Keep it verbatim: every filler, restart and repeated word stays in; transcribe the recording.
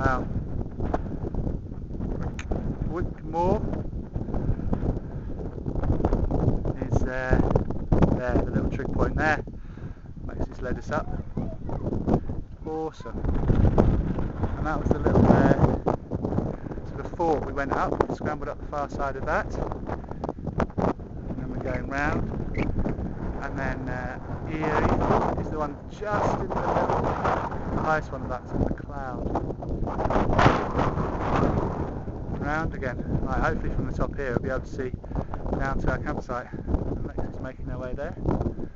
Wow. Bwlch Mawr is uh, there, the little trig point there. Maxie's led us up. Awesome. And that was the little uh, sort of fort we went up, scrambled up the far side of that. And then we're going round. And then uh, here is the one just in the middle, the highest one of that's in the cloud. Round again. Right, hopefully from the top here we'll be able to see down to our campsite. And Lexi's making her way there.